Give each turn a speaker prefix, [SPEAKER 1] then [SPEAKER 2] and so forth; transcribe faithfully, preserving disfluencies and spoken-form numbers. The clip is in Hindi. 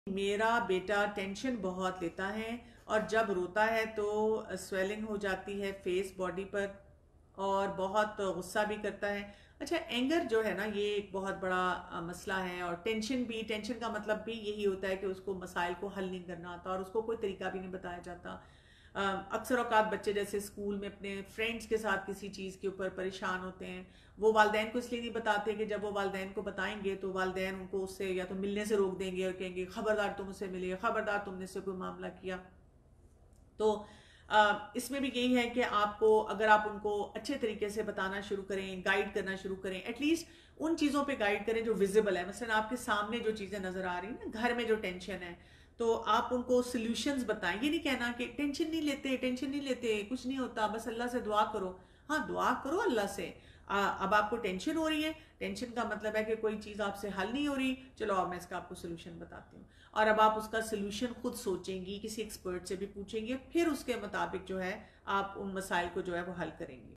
[SPEAKER 1] मेरा बेटा टेंशन बहुत लेता है और जब रोता है तो स्वेलिंग हो जाती है फेस बॉडी पर और बहुत गुस्सा भी करता है। अच्छा, एंगर जो है ना ये एक बहुत बड़ा अ, मसला है। और टेंशन भी, टेंशन का मतलब भी यही होता है कि उसको मसाइल को हल नहीं करना आता और उसको कोई तरीका भी नहीं बताया जाता। अ, अक्सर औकात बच्चे जैसे स्कूल में अपने फ्रेंड्स के साथ किसी चीज़ के ऊपर परेशान होते हैं, वो वालदैन को इसलिए नहीं बताते कि जब वो वालदैन को बताएंगे तो वालदैन उनको उससे या तो मिलने से रोक देंगे और कहेंगे खबरदार तुम उससे मिले, खबरदार तुमने इससे कोई मामला किया। तो अ, इसमें भी यही है कि आपको, अगर आप उनको अच्छे तरीके से बताना शुरू करें, गाइड करना शुरू करें, एटलीस्ट उन चीज़ों पे गाइड करें जो विजिबल है। मसलन आपके सामने जो चीज़ें नज़र आ रही हैं ना, घर में जो टेंशन है, तो आप उनको सॉल्यूशंस बताएं। ये नहीं कहना कि टेंशन नहीं लेते, टेंशन नहीं लेते, कुछ नहीं होता, बस अल्लाह से दुआ करो। हाँ, दुआ करो अल्लाह से। आ, अब आपको टेंशन हो रही है, टेंशन का मतलब है कि कोई चीज़ आपसे हल नहीं हो रही, चलो अब मैं इसका आपको सोल्यूशन बताती हूँ। और अब आप उसका सोल्यूशन खुद सोचेंगी, किसी एक्सपर्ट से भी पूछेंगे, फिर उसके मुताबिक जो है आप उन मसाइल को जो है वो हल करेंगे।